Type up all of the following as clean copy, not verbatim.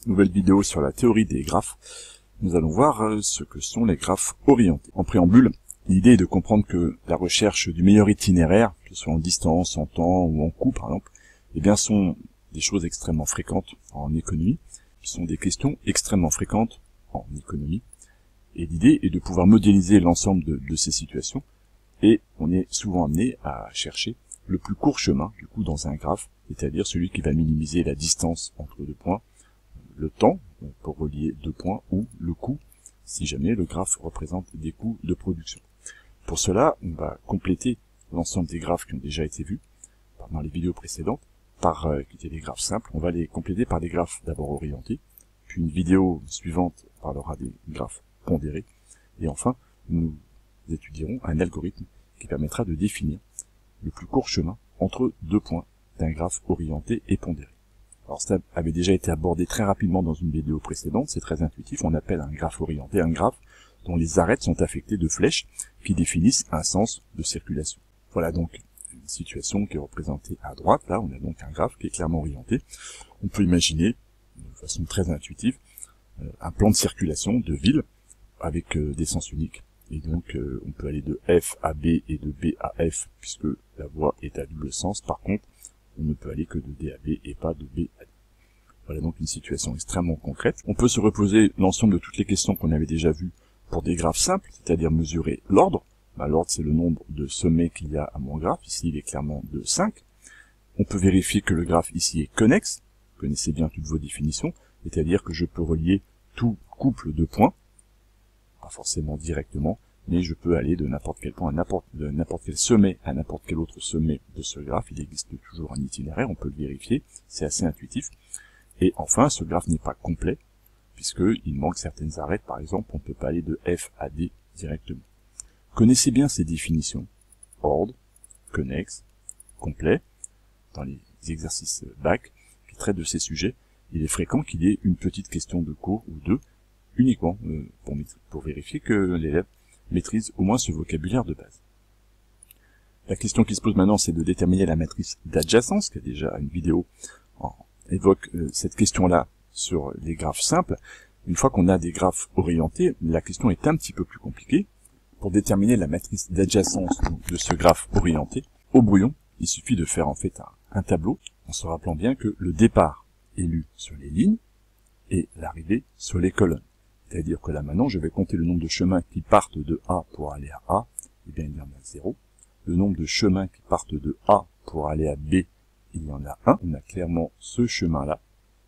nouvelle vidéo sur la théorie des graphes. Nous allons voir ce que sont les graphes orientés. En préambule, l'idée est de comprendre que la recherche du meilleur itinéraire, que ce soit en distance, en temps ou en coût par exemple, eh bien sont des choses extrêmement fréquentes en économie, qui sont des questions extrêmement fréquentes en économie. Et l'idée est de pouvoir modéliser l'ensemble de ces situations, et on est souvent amené à chercher le plus court chemin, du coup, dans un graphe, c'est-à-dire celui qui va minimiser la distance entre deux points, le temps pour relier deux points, ou le coût, si jamais le graphe représente des coûts de production. Pour cela, on va compléter l'ensemble des graphes qui ont déjà été vus dans les vidéos précédentes, qui étaient des graphes simples. On va les compléter par des graphes d'abord orientés, puis une vidéo suivante parlera des graphes pondérés, et enfin, nous étudierons un algorithme qui permettra de définir le plus court chemin entre deux points d'un graphe orienté et pondéré. Alors ça avait déjà été abordé très rapidement dans une vidéo précédente, c'est très intuitif, on appelle un graphe orienté un graphe dont les arêtes sont affectées de flèches qui définissent un sens de circulation. Voilà donc une situation qui est représentée à droite, là on a donc un graphe qui est clairement orienté. On peut imaginer, de façon très intuitive, un plan de circulation de ville avec des sens uniques. Et donc on peut aller de F à B et de B à F, puisque la voie est à double sens. Par contre, on ne peut aller que de D à B et pas de B à D. Voilà donc une situation extrêmement concrète. On peut se reposer l'ensemble de toutes les questions qu'on avait déjà vues pour des graphes simples, c'est-à-dire mesurer l'ordre. L'ordre, c'est le nombre de sommets qu'il y a à mon graphe. Ici, il est clairement de 5. On peut vérifier que le graphe ici est connexe. Vous connaissez bien toutes vos définitions, c'est-à-dire que je peux relier tout couple de points, pas forcément directement, mais je peux aller de n'importe quel point à n'importe quel sommet à n'importe quel autre sommet de ce graphe. Il existe toujours un itinéraire, on peut le vérifier, c'est assez intuitif. Et enfin, ce graphe n'est pas complet, puisqu'il manque certaines arêtes, par exemple, on ne peut pas aller de F à D directement. Connaissez bien ces définitions, ordre, connexe, complet, dans les exercices bac qui traitent de ces sujets. Il est fréquent qu'il y ait une petite question de cours ou deux, uniquement pour vérifier que l'élève maîtrise au moins ce vocabulaire de base. La question qui se pose maintenant, c'est de déterminer la matrice d'adjacence, qui a déjà une vidéo évoque cette question-là sur les graphes simples. Une fois qu'on a des graphes orientés, la question est un petit peu plus compliquée. Pour déterminer la matrice d'adjacence de ce graphe orienté, au brouillon, il suffit de faire en fait un tableau, en se rappelant bien que le départ est lu sur les lignes et l'arrivée sur les colonnes. C'est-à-dire que là maintenant, je vais compter le nombre de chemins qui partent de A pour aller à A, et bien il y en a 0. Le nombre de chemins qui partent de A pour aller à B, il y en a 1. On a clairement ce chemin-là.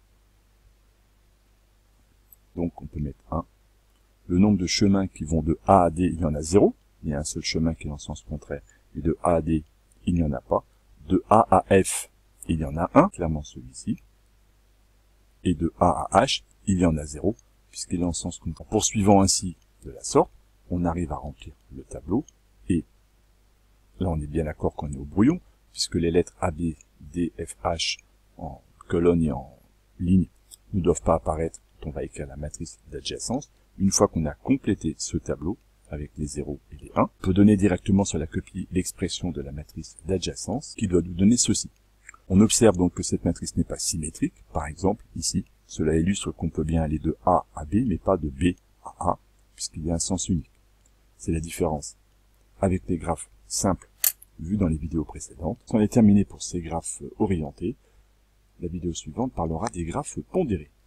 Donc on peut mettre 1. Le nombre de chemins qui vont de A à D, il y en a 0. Il y a un seul chemin qui est dans le sens contraire. Et de A à D, il n'y en a pas. De A à F, il y en a 1, clairement celui-ci. Et de A à H, il y en a 0. Puisqu'il est dans le sens contraire. Poursuivant ainsi de la sorte, on arrive à remplir le tableau, et là on est bien d'accord qu'on est au brouillon, puisque les lettres A, B, D, F, H en colonne et en ligne ne doivent pas apparaître quand on va écrire la matrice d'adjacence. Une fois qu'on a complété ce tableau, avec les 0 et les 1, on peut donner directement sur la copie l'expression de la matrice d'adjacence, qui doit nous donner ceci. On observe donc que cette matrice n'est pas symétrique, par exemple ici, cela illustre qu'on peut bien aller de A à B, mais pas de B à A, puisqu'il y a un sens unique. C'est la différence avec les graphes simples vus dans les vidéos précédentes. On est terminé pour ces graphes orientés. La vidéo suivante parlera des graphes pondérés.